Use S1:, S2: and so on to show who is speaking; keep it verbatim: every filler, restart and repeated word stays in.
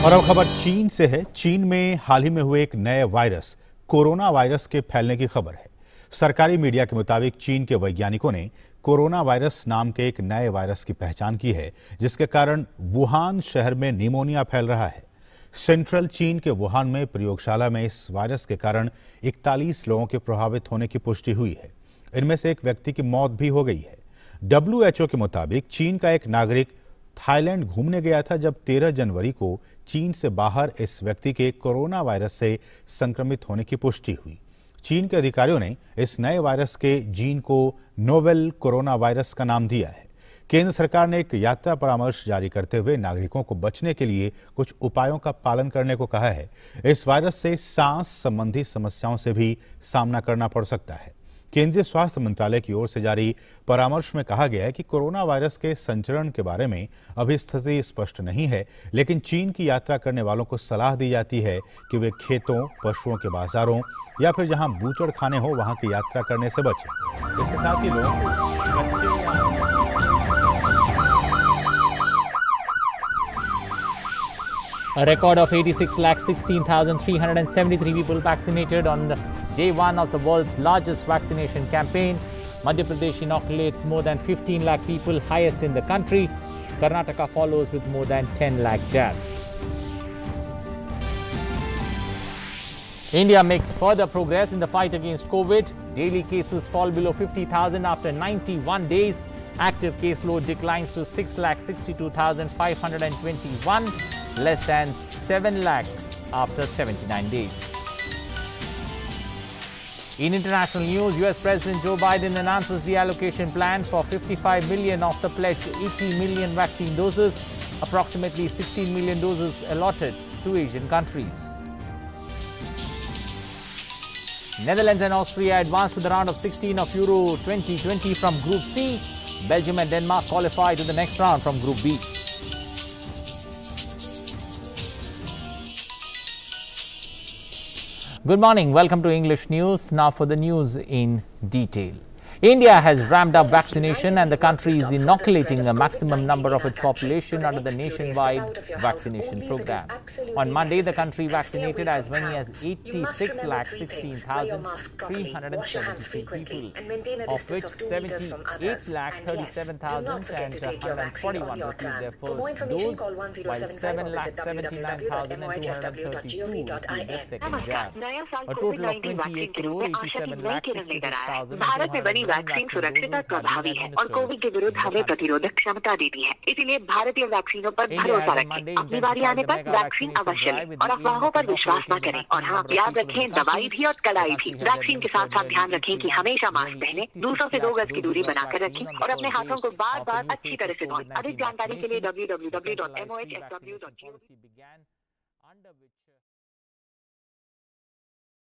S1: और अब खबर चीन से है। चीन में हाल ही में हुए एक नए वायरस कोरोना वायरस के फैलने की खबर है। सरकारी मीडिया के मुताबिक चीन के वैज्ञानिकों ने कोरोना वायरस नाम के एक नए वायरस की पहचान की है, जिसके कारण वुहान शहर में निमोनिया फैल रहा है। सेंट्रल चीन के वुहान में प्रयोगशाला में इस वायरस के कारण इकतालीस लोगों के प्रभावित होने की पुष्टि हुई है। इनमें से एक व्यक्ति की मौत भी हो गई है। डब्ल्यू एच ओ के मुताबिक चीन का एक नागरिक थाईलैंड घूमने गया था, जब तेरह जनवरी को चीन से बाहर इस व्यक्ति के कोरोना वायरस से संक्रमित होने की पुष्टि हुई। चीन के अधिकारियों ने इस नए वायरस के जीन को नोवेल कोरोना वायरस का नाम दिया है। केंद्र सरकार ने एक यात्रा परामर्श जारी करते हुए नागरिकों को बचने के लिए कुछ उपायों का पालन करने को कहा है। इस वायरस से सांस संबंधी समस्याओं से भी सामना करना पड़ सकता है। केंद्रीय स्वास्थ्य मंत्रालय की ओर से जारी परामर्श में कहा गया है कि कोरोना वायरस के संचरण के बारे में अभी स्थिति स्पष्ट नहीं है, लेकिन चीन की यात्रा करने वालों को सलाह दी जाती है कि वे खेतों, पशुओं के बाजारों या फिर जहां बूचड़ खाने हो वहां की यात्रा करने से बचें। इसके साथ ही लोग बच्चे
S2: A record of eighty-six lakh sixteen thousand three hundred seventy-three people vaccinated on the day one of the world's largest vaccination campaign. Madhya Pradesh inoculates more than fifteen lakh people, highest in the country. Karnataka follows with more than ten lakh jabs. India makes further progress in the fight against COVID. Daily cases fall below fifty thousand after ninety-one days. Active caseload declines to six lakh sixty-two thousand five hundred twenty-one, less than seven lakh after seventy-nine days. In international news, U S President Joe Biden announces the allocation plan for fifty-five million of the pledged eighty million vaccine doses, approximately sixteen million doses allotted to Asian countries. Netherlands and Austria advanced to the round of sixteen of Euro twenty twenty from Group C. Belgium and Denmark qualify to the next round from Group B. Good morning. Welcome to English News. Now for the news in detail. India has ramped up vaccination and the country is inoculating a maximum number of its population under the nationwide vaccination program. On Monday, the country vaccinated as many as eighty-six lakh sixteen thousand three hundred seventy-three people, of which seventy-eight lakh thirty-seven thousand one hundred forty-one received their first dose, while seven lakh seventy-nine thousand two hundred thirty-two received their second jab. A total of twenty-eight crore eighty-seven lakh sixty-six thousand two hundred
S3: vaccine सुरक्षित और प्रभावी है और Covid के विरुद्ध हमें प्रतिरोधक क्षमता देती है। इसीलिए भारतीय वैक्सीनों पर भरोसा रखें। अपनी बारी आने पर वैक्सीन अवश्य लें और अफवाहों पर विश्वास न करें। और हाँ, याद रखें, दवाई भी और कड़ाई भी। वैक्सीन के साथ साथ ध्यान रखें कि हमेशा मास्क पहने, दूसरों से दो गज की दूरी बनाकर रखें और अपने हाथों को बार बार अच्छी तरह से धोएं। अधिक जानकारी के लिए W W W dot M O H S W dot G O we